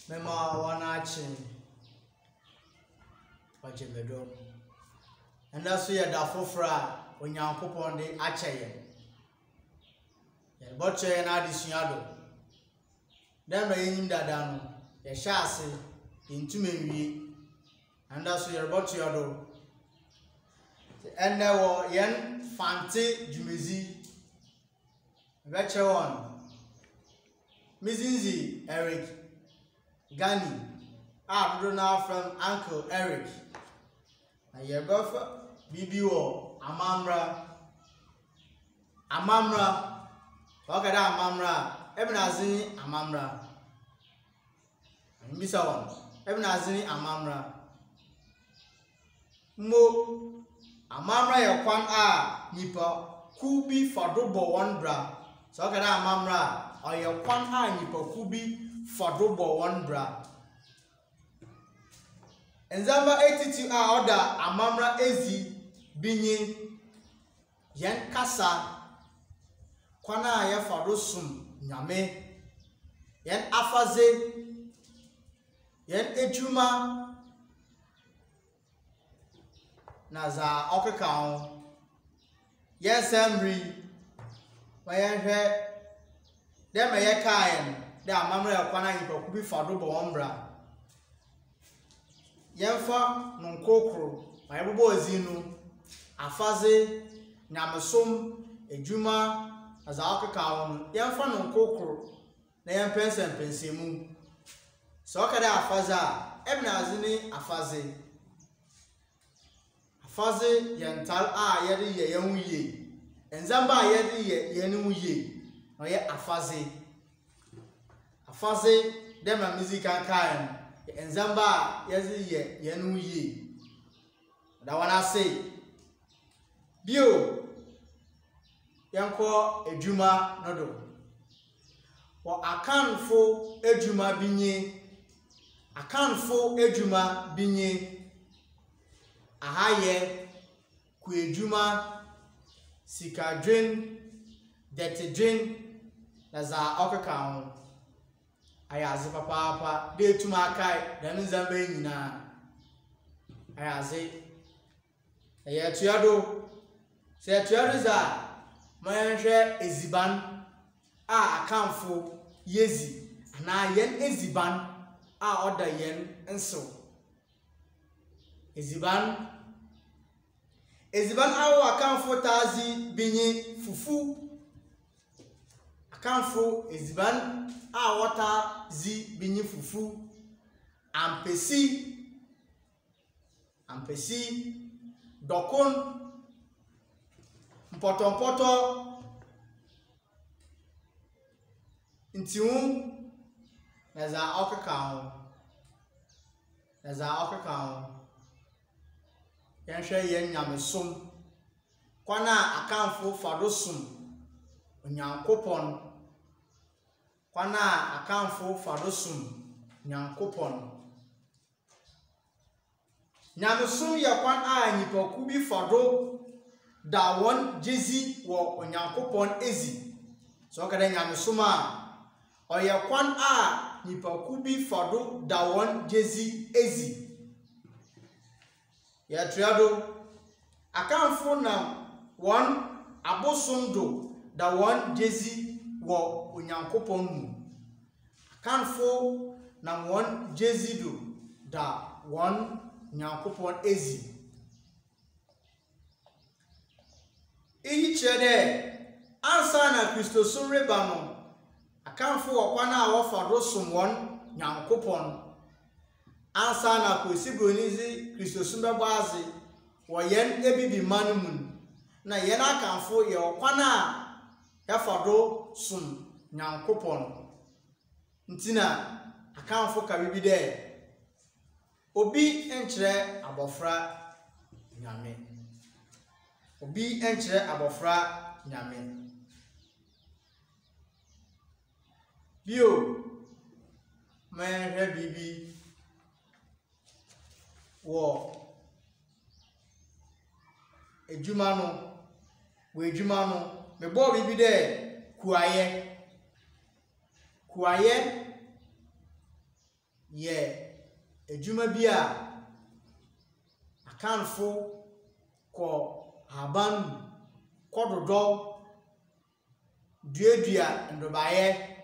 Mema wanachi wajebedo. And that's why da fofra onyankopon de achaye. Ye botche na adisuado. Dem na yenyim dada no ye hya ase intumewie. And that's why ye botche yodo. And there were yen Mfantse jumezi. Beche one. Mizinzi Eric Gani. Now from Uncle Eric. And your buffer BBO Amamra. What Amamra? Ebenazini Amamra. And Missa one. Ebenazini Amamra. Mo Amamra ya kwan a nipa kubi fadobo one bra. So Amamra or your kwan a nipa kubi fadobo one bra. Enzamba 82 a order Amamra ezi binye yen kasa kwana ya fadosum nyame yen afaze yen ejuma na za okeka yen sembri wayen hwe dem ye kaen de Amamra ya kwana yipa kubi fadobo ombra Yenfa nunkokro mayebobo azinu afaze nyamesom ejuma azakeka won yenfa nunkokro na yempensempensemu so kada afaze a ebnazini afaze yental a yede ye yenwuye enzamba yede ye yenwuye no ye afaze dem musical kind Enzamba yazi yenu ye. Da wana say bio yanko ejuma nodo. Wa akanfo ejuma binye. Ahaye ku ejuma sikadwen detedwen za okaka ayaze papa de tuma kai dan nzamba nyina ayaze eye tuado se tuado za manhwe eziban a akanfo yezi na yen eziban a oda yen enso eziban awo akanfo tazi binyi fufu akanfo eziban a wata zi binyi fufu ampesi dokon mpoto ntiwu na za okeka ho yanhwe yen nyamesom kwana akanfo fadosum onyankopon kwana akanfo fadosum nyankopon nyamesom ya kwan a nipa kubi fado da won jezi wo onyankopon ezi so kada nyamesom a oya kwan a nipa kubi fado da won jezi ezi ya triado akanfo na won abosondo da won jezi wo onyankopon mu akanfo na won jezi do da won nyankopon ezi eyi chede ansa na Kristo so reba no akanfo okwana a wo fado som won nyankopon ansa na kwesibronizi Kristo so bebaze wo yen ebibi manumun na yen akanfo ye okwana ya fado som nyankopon ntina akanfo ka bibi de obi enkyere abofra nyame bio menhwe bibi wo ejuma no mebo bibi de kuaye ye adwuma bi a akanfo ko haban kododo duadua ndobaye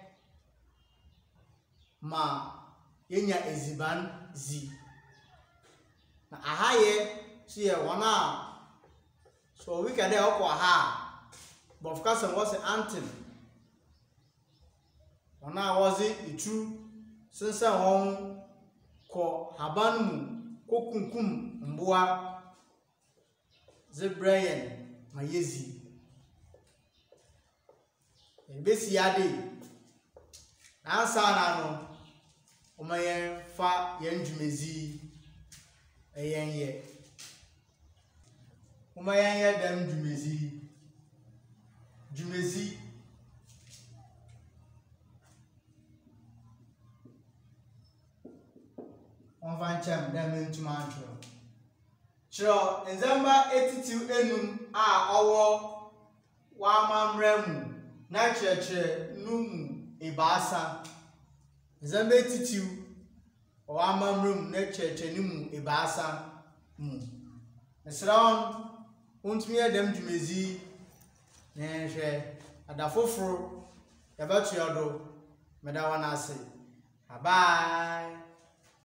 ma yenya eziban zi na ahaye si ye wona so we can dey okwa ha but of course was antin wona was itu since won ko haban mu kokunkum mboa zebrayen mayezi ebesi ade ansa na no omayen fa yen dwumezi eyenye omayen ye dem dwumezi Mfantse dem ntuma antro chiro nzamba etitiu enum a owo wa mamremu na cheche numu ibasa nzamba etitiu wa mamremu na cheche numu ibasa mu esraon untumi adam dwumezi na hwe adafoforo yabatu yodo medawana ase bye.